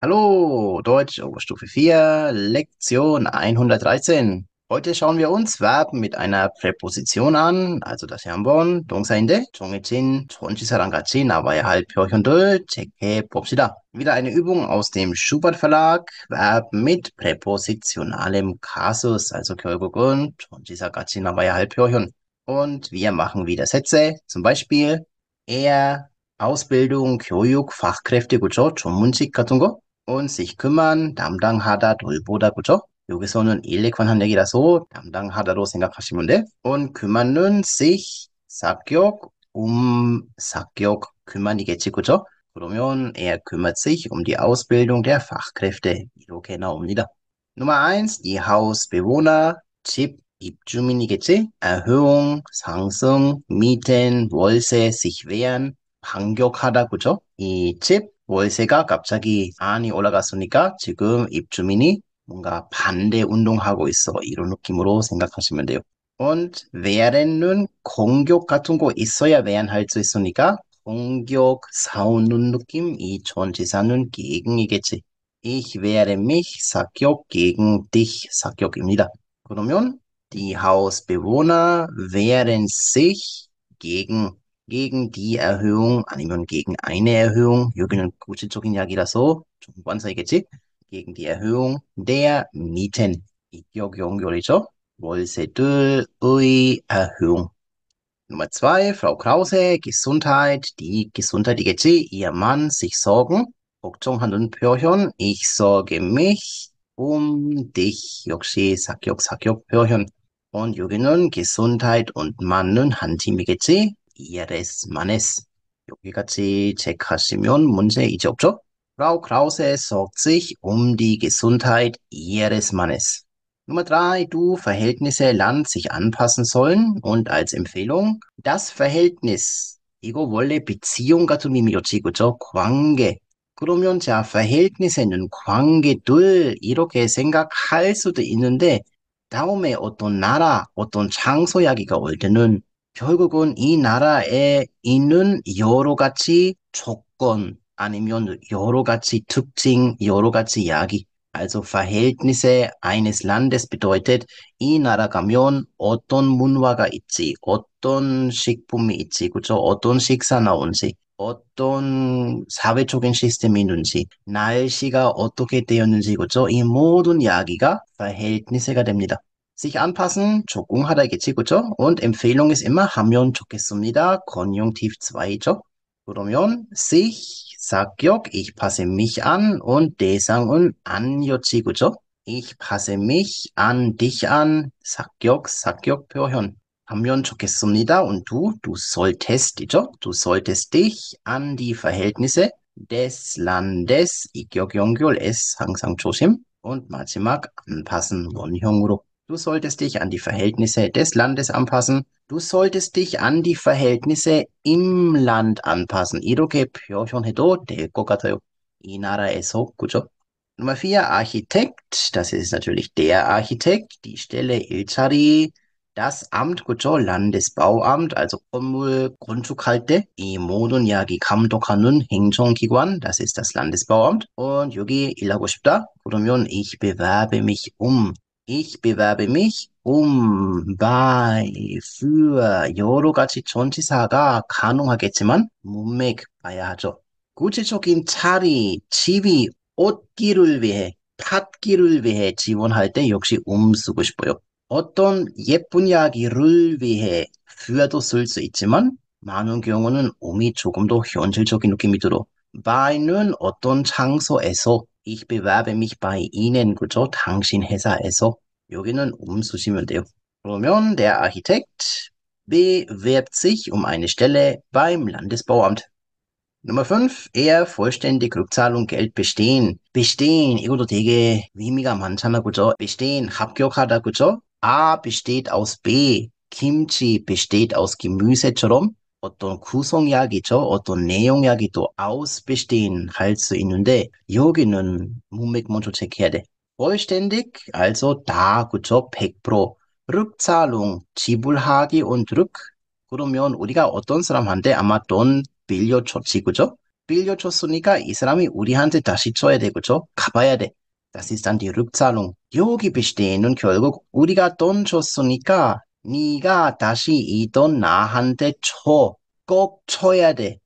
Hallo, Deutsch, Oberstufe 4, Lektion 113. Heute schauen wir uns Verben mit einer Präposition an, also 다시 한번 동사인데 정해진 전치사랑 같이 나와야 할 표현들 체크해 봅시다. Wieder eine Übung aus dem Schubert Verlag, Verben mit präpositionalem Kasus, also 결국은 전치사 같이 나와야 할 표현. Und wir machen wieder Sätze, zum Beispiel er, Ausbildung, 교육, Fachkräfte, 그죠? 전문직 같은 거. und sich kümmern, 담당하다, 돌보다, 그죠? 여기서는 일에 관한 얘기라서 담당하다로 생각하시면 돼. und kümmern은 sich, 사격, 사격, kümmern이겠지, 그죠? 그러면 er kümmert sich um die Ausbildung der Fachkräfte. 이렇게 나옵니다. Nummer eins, die Hausbewohner, 집, 입주민이겠지? Erhöhung, 상승, mieten, 월세, sich wehren, 반격하다, 그죠? 이 집, 월세가 갑자기 많이 올라갔으니까 지금 입주민이 뭔가 반대 운동하고 있어. 이런 느낌으로 생각하시면 돼요. und wehren 공격 같은 거 있어야 wehren 할 수 있으니까 공격, 싸우는 느낌, 이 전치사는 gegen이겠지. Ich wehre mich, 사격, gegen dich, 사격입니다. 그러면 die Hausbewohner wehren sich gegen die Erhöhung 아니면 gegen eine Erhöhung. 여기는 구체적인 이야기라서 좀 관사이겠지? gegen die Erhöhung der Mieten. 이격 연결이죠. 월세들의 Erhöhung. Nummer zwei, Frau Krause, Gesundheit, die Gesundheit이겠지? ihr Mann, sich sorgen. 걱정하는 표현, ich sorge mich dich. 역시 사격 표현. und 여기는 Gesundheit und Mann은 한 팀이겠지? ihres Mannes. 여기까지 체크하시면 문제 이제 없죠? Frau Krause sorgt sich die Gesundheit ihres Mannes. Nummer drei, du Verhältnisse Land sich anpassen sollen und als Empfehlung das Verhältnis. 이거 원래 비치용 같은 의미였지, 그죠? 관계. 그러면 자, verhältnis에는 관계들 이렇게 생각할 수도 있는데 다음에 어떤 나라, 어떤 장소 이야기가 올 때는 결국은 이 나라에 있는 여러 가지 조건 아니면 여러 가지 특징, 여러 가지 이야기. Also Verhältnisse eines Landes bedeutet, 이 나라 가면 어떤 문화가 있지, 어떤 식품이 있지, 그죠? 어떤 식사 나온지, 어떤 사회적인 시스템이 있는지, 날씨가 어떻게 되었는지, 그죠? 이 모든 이야기가 Verhältnisse가 됩니다. sich anpassen, 적응하다겠지, 그죠? und Empfehlung ist immer 하면 좋겠습니다. Konjunktiv 2죠. 그러면 sich, 사격, ich passe mich an und 대상은 안였지, 그죠? Ich passe mich an dich an, 사격 표현. 하면 좋겠습니다. und du solltest이죠? Du solltest dich an die Verhältnisse des Landes, 이격 연결 S 항상 조심. und 마지막 anpassen 원형으로. Du solltest dich an die Verhältnisse des Landes anpassen. Du solltest dich an die Verhältnisse im Land anpassen. 이렇게 표현해도 될 것 같아요. 이 나라에서, 그죠? Nummer vier, Architekt. Das ist natürlich der Architekt. Die Stelle 일자리. Das Amt, 그죠? Landesbauamt, also 건물 건축할 때 이 모든 이야기 감독하는 행정기관, das ist das Landesbauamt. und 여기 일하고 싶다? 그러면 ich bewerbe mich Ich bewerbe mich bei, für 여러 가지 전치사가 가능하겠지만 문맥 봐야 하죠. 구체적인 차리, 집이 얻기를 위해, 팥기를 위해 지원할 때 역시 쓰고 싶어요. 어떤 예쁜 이야기를 위해 für도 쓸 수 있지만 많은 경우는 이 조금 더 현실적인 느낌이 들어. by는 어떤 장소에서 ich bewerbe mich bei Ihnen, 그죠? 당신 회사에서. 여기는 쓰시면 돼요. 그러면 der Architekt bewirbt sich eine Stelle beim Landesbauamt. Nummer 5, eher vollständig Rückzahlung Geld bestehen. bestehen, 이것도 되게 의미가 많잖아, 그죠? bestehen, 합격하다, 그죠? A besteht aus B, 김치 besteht aus Gemüse처럼 어떤 구성 이야기죠. 어떤 내용 이야기도 aus bestehen 할 수 있는데 여기는 문맥 먼저 체크해야 돼. vollständig, also 다, 그죠? 100%. Rückzahlung, 지불하기 und Rück. 그러면 우리가 어떤 사람한테 아마 돈 빌려줬지, 그죠? 빌려줬으니까 이 사람이 우리한테 다시 줘야 돼, 그죠? 갚아야 돼. Das ist dann die Rückzahlung. 여기 besteh는 결국 우리가 돈 줬으니까 네가 다시 이 돈 나한테 줘. 꼭 줘야 돼.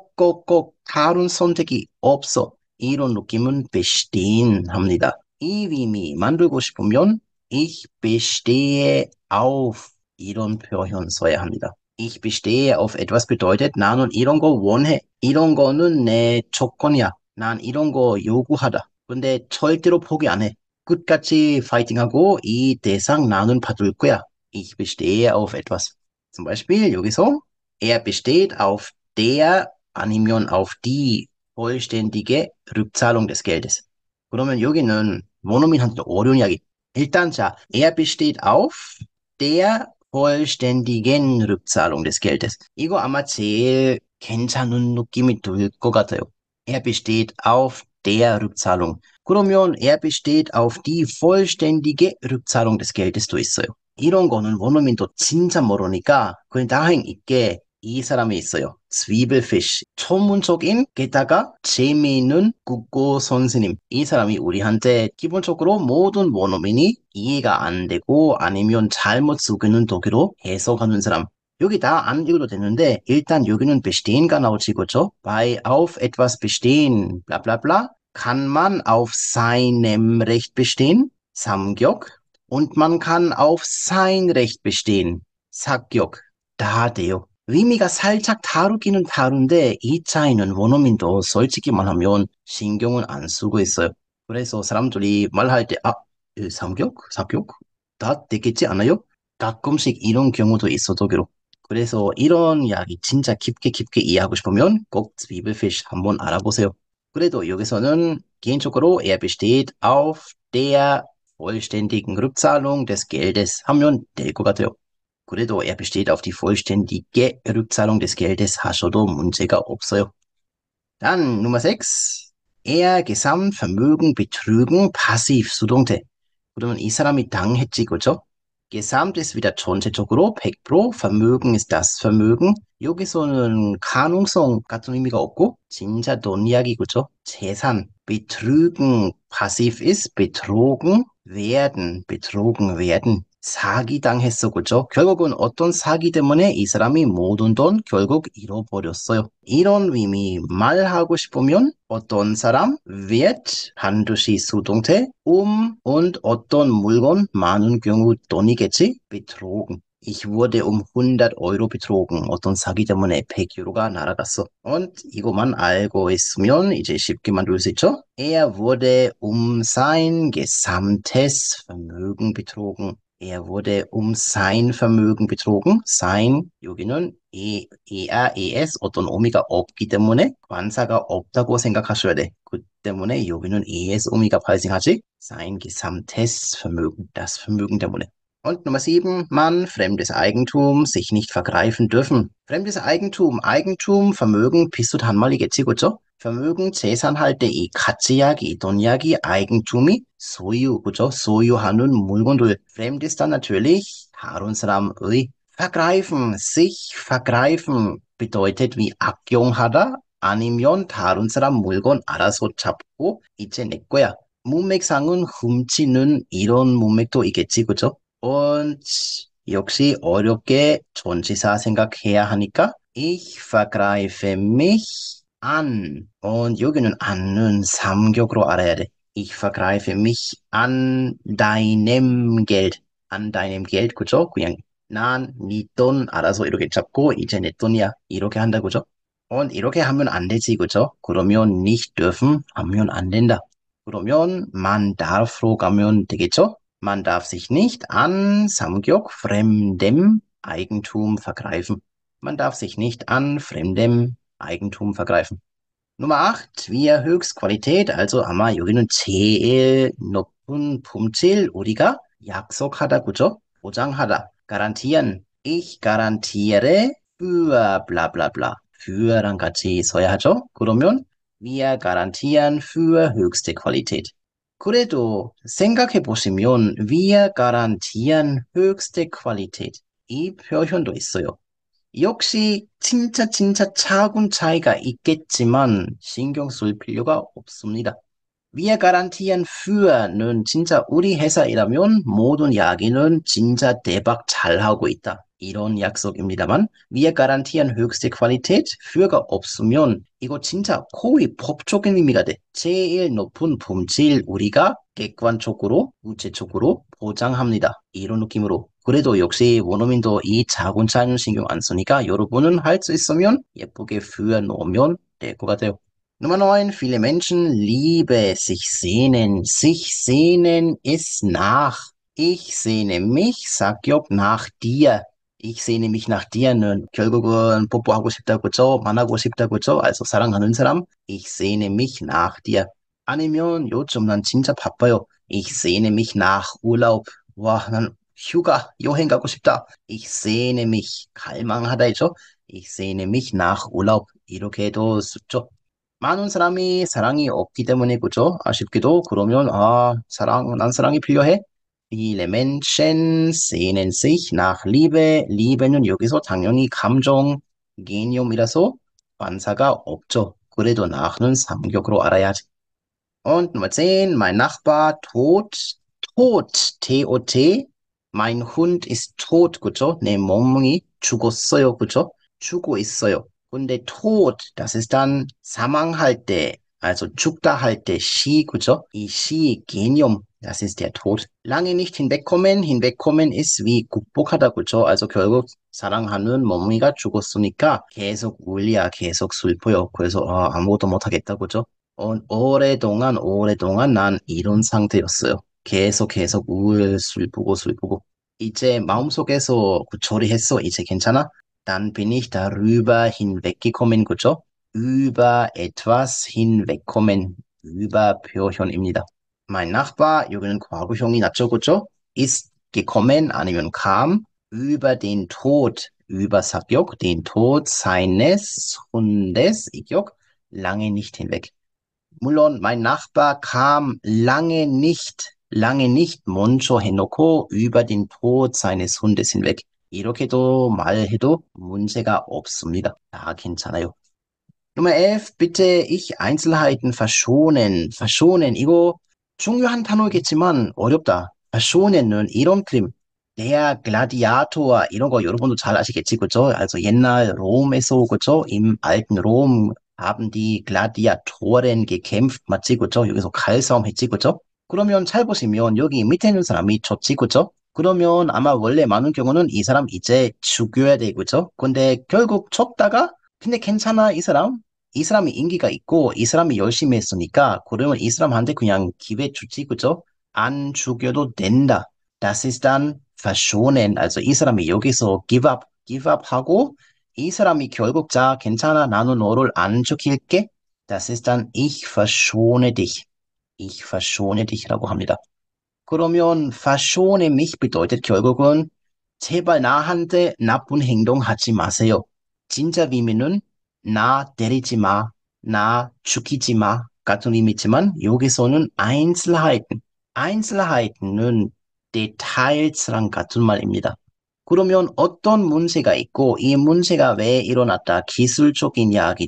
꼭 다른 선택이 없어. 이런 느낌은 bestehen 합니다. 이 의미 만들고 싶으면 ich bestehe auf 이런 표현 써야 합니다. Ich bestehe auf etwas bedeutet 나는 이런 거 원해. 이런 거는 내 조건이야. 난 이런 거 요구하다. 근데 절대로 포기 안 해. 끝까지 파이팅하고 이 대상 나는 받을 거야. Ich bestehe auf etwas. zum Beispiel 여기서 er besteht auf der 아니면 auf die vollständige Rückzahlung des Geldes. 그러면 여기는 원어민한테 어려운 이야기. 일단 자, er besteht auf der vollständigen Rückzahlung des Geldes. 이거 아마 제일 괜찮은 느낌이 들 것 같아요. Er besteht auf der Rückzahlung. 그러면 er besteht auf die vollständige Rückzahlung des Geldes도 있어요. 이런 거는 원어민도 진짜 모르니까 그냥 다행 있게 이 사람이 있어요. Zwiebelfish. 초문적인 게다가 재미있는 국어 선생님. 이 사람이 우리한테 기본적으로 모든 원어민이 이해가 안 되고 아니면 잘못 쓰고는 독일어 해석하는 사람. 여기 다 안 읽어도 되는데 일단 여기는 bestehen가 나오지 그죠? Bei auf etwas bestehen, bla bla bla, kann man auf seinem Recht bestehen, 삼격, und man kann auf sein Recht bestehen, 사격. 다 돼요. 의미가 살짝 다르기는 다른데 이 차이는 원어민도 솔직히 말하면 신경을 안 쓰고 있어요. 그래서 사람들이 말할 때 삼격? 사격? 다 되겠지 않아요? 가끔씩 이런 경우도 있어도 그렇고. 그래서 이런 이야기 진짜 깊게 이해하고 싶으면 꼭 Zwiebelfish 한번 알아보세요. 그래도 여기서는 개인적으로 er besteht auf der vollständigen Rückzahlung des Geldes 하면 될 것 같아요. 그래도 er besteht auf die vollständige Rückzahlung des Geldes 하셔도 문제가 없어요. Dann Nummer 6. Er Gesamtvermögen betrügen passiv 수동태. 그러면 이 사람이 당했지, 그죠? Gesamt ist wieder 전체적으로 100%, Vermögen ist das Vermögen. 여기서는 가능성 같은 의미가 없고 진짜 돈 이야기, 그죠? 재산, betrügen, passiv ist betrogen werden. 사기당했어, 그죠? 결국은 어떤 사기 때문에 이 사람이 모든 돈 결국 잃어버렸어요. 이런 의미 말하고 싶으면 어떤 사람 wird 반드시 수동태 und 어떤 물건 많은 경우 돈이겠지? betrogen. Ich wurde 100 Euro betrogen. 어떤 사기 때문에 100유로가 날아갔어. und 이거만 알고 있으면 이제 쉽게 만들 수 있죠? Er wurde sein gesamtes Vermögen betrogen. Er wurde sein Vermögen betrogen. sein, 여기는 ERES 어떤 의미가 없기 때문에 관사가 없다고 생각하셔야 돼. 그 때문에 여기는 ES 의미가 발생하지. sein gesamtes Vermögen, das Vermögen 때문에. Und Nummer 7, man fremdes Eigentum sich nicht vergreifen dürfen. fremdes Eigentum, Vermögen 비슷한 말이겠지, 그죠? vermögen 재산할 때 이 가치 이야기, 돈 이야기, eigentum이 소유, 그죠? 소유하는 물건들. fremd ist dann natürlich 다른 사람의 vergreifen, sich vergreifen bedeutet wie 악용하다 아니면 다른 사람 물건 알아서 잡고 이제 내 거야. 문맥상은 훔치는 이런 문맥도 있겠지, 그죠? und 역시 어렵게 전치사 생각해야 하니까 ich vergreife mich an. und 여기는 an은 삼격으로 알아야 돼. Ich vergreife mich an deinem Geld. an deinem Geld, 그죠? 그냥 난 네 돈 알아서 이렇게 잡고 이제 내 돈이야. 이렇게 한다, 그죠? und 이렇게 하면 안 되지, 그죠? 그러면 nicht dürfen 하면 안 된다. 그러면 man darf로 가면 되겠죠? Man darf sich nicht an 삼격 fremdem Eigentum vergreifen. Man darf sich nicht an fremdem Eigentum vergreifen. Nummer 8, wir Höchstqualität, also 아마 여기는 제일 높은 품질 우리가 약속하다, 그죠? 보장하다, garantieren. Ich garantiere für bla bla bla. für랑 같이 써야 하죠? 그러면 wir garantieren für höchste Qualität. 그래도 생각해 보시면 wir garantieren höchste Qualität. 이 표현도 있어요. 역시 진짜 작은 차이가 있겠지만 신경 쓸 필요가 없습니다. Wir garantieren für는 진짜 우리 회사이라면 모든 이야기는 진짜 대박 잘하고 있다. 이런 약속입니다만 wir garantieren höchste Qualität für가 없으면 이거 진짜 거의 법적인 의미가 돼. 제일 높은 품질 우리가 객관적으로, 구체적으로 보장합니다. 이런 느낌으로. 그래도 역시 원어민도 이 작은 차이는 신경 안 쓰니까 여러분은 할 수 있으면 예쁘게 für 놓으면 될 것 같아요. Nummer 9. Viele Menschen liebe sich sehnen. Sich sehnen ist nach. Ich sehne mich, sagt nach dir. Ich sehne mich nach dir는 결국은 뽀뽀하고 싶다, 그죠? 만나고 싶다, 그죠? Also 사랑하는 사람. Ich sehne mich nach dir. 아니면 요즘 난 진짜 바빠요. Ich sehne mich nach Urlaub. 와, 난 휴가, 여행 가고 싶다. Ich sehne mich, 갈망하다이죠? Ich sehne mich nach Urlaub. 이렇게 해도 좋죠. 많은 사람이 사랑이 없기 때문에 그죠? 아쉽게도 그러면 난 사랑이 필요해. Viele Menschen sehnen sich nach Liebe. Liebe는 여기서 당연히 감정 개념이라서 반사가 없죠. 그래도 nach는 삼격으로 알아야지. Und Nummer 10, mein Nachbar tot, tot, T-O-T. mein Hund ist tot, 그죠? 내 멍멍이 죽었어요, 그죠? 죽고 있어요. 근데 tot, das ist dann 사망할 때, also 죽다 할 때 시, 그죠? 이 시 개념, das ist der Tod. lange nicht hinwegkommen, hinwegkommen ist wie 극복하다, 그죠? also 결국 사랑하는 멍멍이가 죽었으니까 계속 울려, 계속 슬퍼요. 그래서 아무것도 못하겠다, 그죠? 오랫동안 난 이런 상태였어요. 계속 슬프고. 이제 마음속에서 그 처리했어. 이제 괜찮아? Dann bin ich darüber hinweggekommen, 그죠? über etwas hinwegkommen. über 표현입니다. Mein Nachbar, 여기는 과거형이 낫죠, 그죠? ist gekommen 아니면 kam über den Tod, über 사격, den Tod seines Hundes, 이격, lange nicht hinweg. 물론 mein Nachbar kam lange nicht 먼저 해놓고 über den Tod seines Hundes hinweg. 이렇게도 말해도 문제가 없습니다. 다 괜찮아요. Nummer 11, bitte ich Einzelheiten verschonen. verschonen, 이거 중요한 단어겠지만 어렵다. verschonen은 이런 그림. Der Gladiator, 이런 거 여러분도 잘 아시겠지, 그죠? also 옛날 롬에서, 그죠? Im alten Rom haben die Gladiatoren gekämpft, 맞지, 그죠? 여기서 칼싸움 했지, 그죠? 그러면 잘 보시면 여기 밑에 있는 사람이 졌지, 그죠? 그러면 아마 원래 많은 경우는 이 사람 이제 죽여야 돼, 그죠? 근데 결국 졌다가 근데 괜찮아, 이 사람? 이 사람이 인기가 있고, 이 사람이 열심히 했으니까, 그러면 이 사람한테 그냥 기회 주지, 그죠? 안 죽여도 된다. Das ist dann verschonen. also 이 사람이 여기서 give up 하고, 이 사람이 결국 자, 괜찮아, 나는 너를 안 죽일게. Das ist dann ich verschone dich. ich verschone dich라고 합니다. 그러면 verschone mich bedeutet 결국은 제발 나한테 나쁜 행동 하지 마세요. 진짜 의미는 나 때리지 마, 나 죽이지 마 같은 의미지만 여기서는 Einzelheiten은 Details랑 같은 말입니다. 그러면 어떤 문제가 있고 이 문제가 왜 일어났다, 기술적인 이야기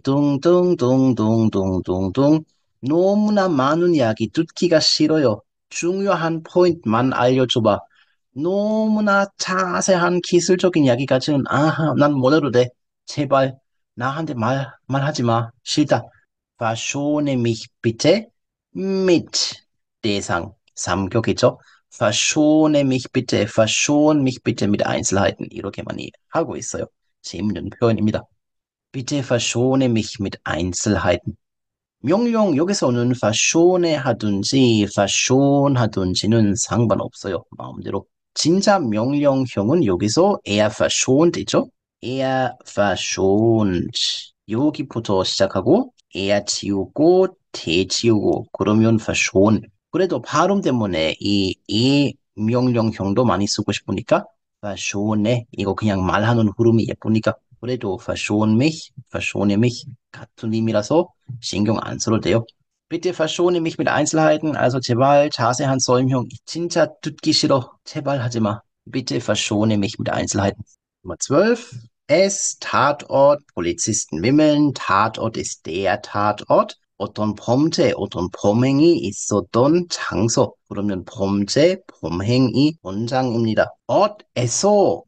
등등등등등등등 너무나 많은 이야기 듣기가 싫어요. 중요한 포인트만 알려줘봐. 너무나 자세한 기술적인 이야기까지는 난 몰라도 돼. 제발 나한테 말하지 마. 싫다. Verschone mich bitte mit 대상 삼격이죠. Verschone mich bitte, verschone mich bitte mit Einzelheiten. 이렇게 많이 하고 있어요. 재밌는 표현입니다. Bitte verschone mich mit Einzelheiten. 명령 여기서는 verschone 하든지 verschone 하든지는 상관없어요. 마음대로. 진짜 명령형은 여기서 er verschont 있죠? er verschont. 여기부터 시작하고 er 지우고 대 지우고 그러면 verschont. 그래도 발음 때문에 이 명령형도 많이 쓰고 싶으니까 verschone. 이거 그냥 말하는 흐름이 예쁘니까. 그래도 verschone mich 같은 의미라서 신경 안 써도 돼요. Bitte verschone mich mit Einzelheiten. also 제발 자세한 설명 진짜 듣기 싫어. 제발 하지 마. Bitte verschone mich mit Einzelheiten. Nummer 12. S, Tatort, Polizisten wimmeln, Tatort ist der Tatort. 어떤 범죄, 어떤 범행이 있었던 장소. 그러면 범죄, 범행이 현장입니다. 어에서,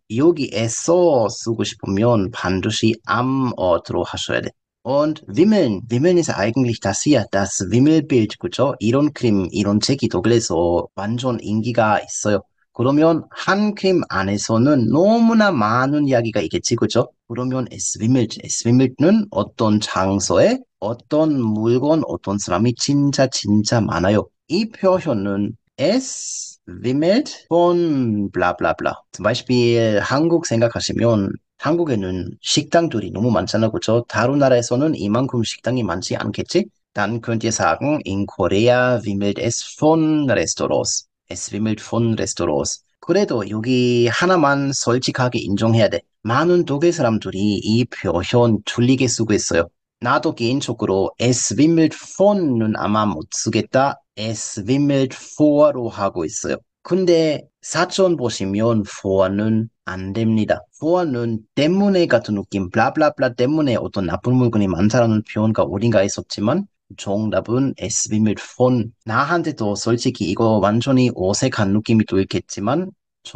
여기에서 쓰고 싶으면 반드시 am어로 하셔야 돼. Und Wimmeln, Wimmeln ist eigentlich das hier, das Wimmelbild, 그죠? 이런 그림, 이런 책이 독일에서 완전 인기가 있어요. 그러면 한 그림 안에서는 너무나 많은 이야기가 있겠지, 그죠? 그러면 es wimmelt는 어떤 장소에 어떤 물건, 어떤 사람이 진짜 많아요. 이 표현은 es wimmelt von bla bla bla. zum Beispiel 한국 생각하시면 한국에는 식당들이 너무 많잖아, 그죠? 다른 나라에서는 이만큼 식당이 많지 않겠지? Dann könnt ihr sagen, in Korea wimmelt es von Restaurants. Es wimmelt von Restaurants. 그래도 여기 하나만 솔직하게 인정해야 돼. 많은 독일 사람들이 이 표현 틀리게 쓰고 있어요. 나도 개인적으로 es wimmelt von는 아마 못 쓰겠다. es wimmelt vor로 하고 있어요. 근데 사전 보시면 for는 안 됩니다. for는 때문에 같은 느낌, 블라블라블라 때문에 어떤 나쁜 물건이 많다라는 표현가 어딘가 있었지만 정답은 es wimmelt von. 나한테도 솔직히 이거 완전히 어색한 느낌이 들겠지만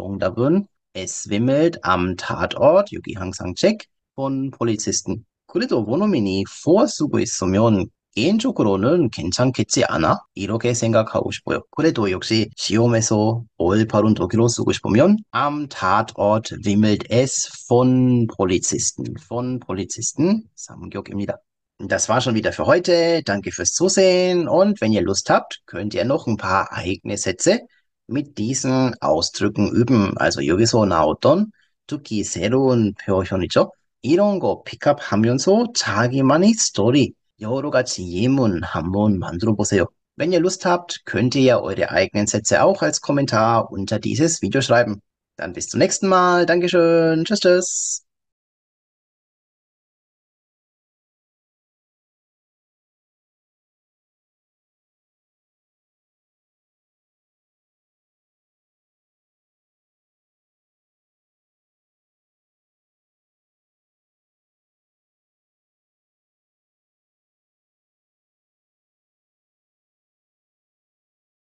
정답은 es wimmelt am Tatort, 여기 항상 체크, von Polizisten. 그래도 원어민이 for 쓰고 있으면 개인적으로는 괜찮겠지 않아? 이렇게 생각하고 싶어요. 그래도 역시 시험에서 올바른 독일어 쓰고 싶으면 am Tatort wimmelt es von Polizisten. Von Polizisten, 삼격입니다. Das war schon wieder für heute. Danke fürs Zusehen. Und wenn ihr Lust habt, könnt ihr noch ein paar eigene Sätze mit diesen Ausdrücken üben. Also 여기서 나왔던 듣기 새로운 표현이죠. 이런 거 픽업하면서 자기만의 스토리, 여러 가지 예문 한번 만들어 보세요. Wenn ihr Lust habt, könnt ihr ja eure eigenen Sätze auch als Kommentar unter dieses Video schreiben. Dann bis zum nächsten Mal. Dankeschön. Tschüss, tschüss.